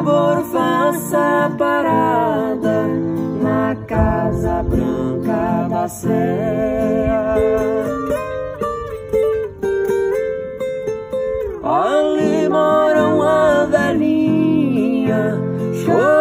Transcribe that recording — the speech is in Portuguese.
favor, faça parada na Casa Branca da Sé. Ali mora uma velhinha,